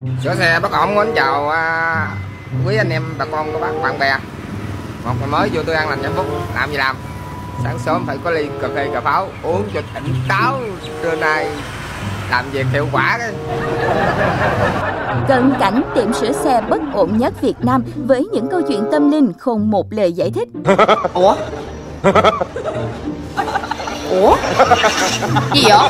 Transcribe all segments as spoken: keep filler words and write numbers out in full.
Sửa xe bất ổn, muốn chào uh, quý anh em bà con của bạn bạn bè. Một ngày mới vô tôi ăn lành hạnh phúc, làm gì làm. Sáng sớm phải có ly cà phê cà pháo uống cho tỉnh táo, trưa nay làm việc hiệu quả đấy. Cận cảnh tiệm sửa xe bất ổn nhất Việt Nam với những câu chuyện tâm linh không một lời giải thích. Ủa? Ủa? Gì vậy?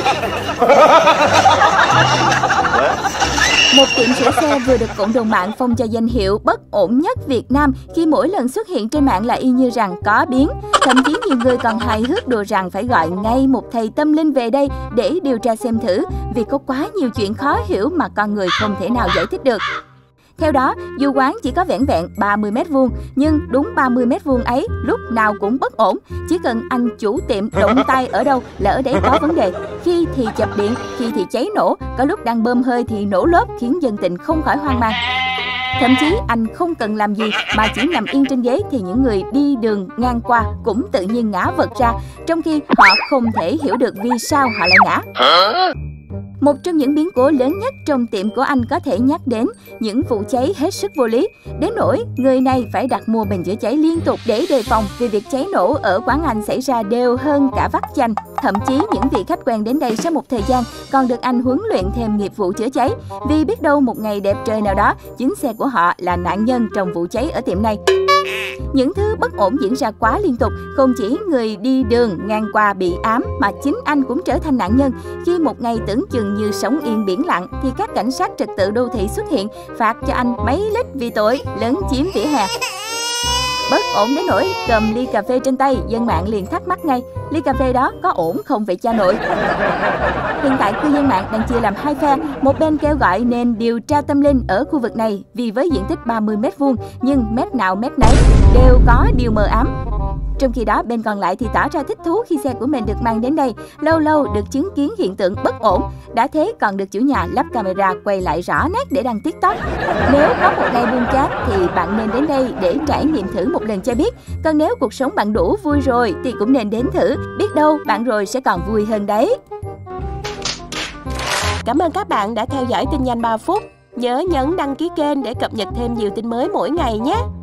Một tiệm sửa xe vừa được cộng đồng mạng phong cho danh hiệu bất ổn nhất Việt Nam khi mỗi lần xuất hiện trên mạng là y như rằng có biến. Thậm chí nhiều người còn hài hước đùa rằng phải gọi ngay một thầy tâm linh về đây để điều tra xem thử, vì có quá nhiều chuyện khó hiểu mà con người không thể nào giải thích được. Theo đó, dù quán chỉ có vẻn vẹn ba mươi mét vuông, nhưng đúng ba mươi mét vuông ấy lúc nào cũng bất ổn. Chỉ cần anh chủ tiệm động tay ở đâu là ở đấy có vấn đề. Khi thì chập điện, khi thì cháy nổ, có lúc đang bơm hơi thì nổ lốp khiến dân tình không khỏi hoang mang. Thậm chí anh không cần làm gì mà chỉ nằm yên trên ghế thì những người đi đường ngang qua cũng tự nhiên ngã vật ra, trong khi họ không thể hiểu được vì sao họ lại ngã. Một trong những biến cố lớn nhất trong tiệm của anh có thể nhắc đến những vụ cháy hết sức vô lý, đến nỗi người này phải đặt mua bình chữa cháy liên tục để đề phòng vì việc cháy nổ ở quán anh xảy ra đều hơn cả vắt chanh. Thậm chí những vị khách quen đến đây sau một thời gian còn được anh huấn luyện thêm nghiệp vụ chữa cháy, vì biết đâu một ngày đẹp trời nào đó chính xe của họ là nạn nhân trong vụ cháy ở tiệm này. Những thứ bất ổn diễn ra quá liên tục, không chỉ người đi đường ngang qua bị ám mà chính anh cũng trở thành nạn nhân. Khi một ngày tưởng chừng như sóng yên biển lặng thì các cảnh sát trật tự đô thị xuất hiện phạt cho anh mấy lít vì tội lấn chiếm vỉa hè. Bất ổn đến nỗi cầm ly cà phê trên tay, dân mạng liền thắc mắc ngay, ly cà phê đó có ổn không vậy cha nội? Hiện tại cư dân mạng đang chia làm hai phe, một bên kêu gọi nên điều tra tâm linh ở khu vực này vì với diện tích ba mươi mét vuông nhưng mét nào mét nấy đều có điều mờ ám. Trong khi đó, bên còn lại thì tỏ ra thích thú khi xe của mình được mang đến đây, lâu lâu được chứng kiến hiện tượng bất ổn. Đã thế còn được chủ nhà lắp camera quay lại rõ nét để đăng TikTok. Nếu có một ngày buồn chán thì bạn nên đến đây để trải nghiệm thử một lần cho biết. Còn nếu cuộc sống bạn đủ vui rồi thì cũng nên đến thử, biết đâu bạn rồi sẽ còn vui hơn đấy. Cảm ơn các bạn đã theo dõi tin nhanh ba phút. Nhớ nhấn đăng ký kênh để cập nhật thêm nhiều tin mới mỗi ngày nhé.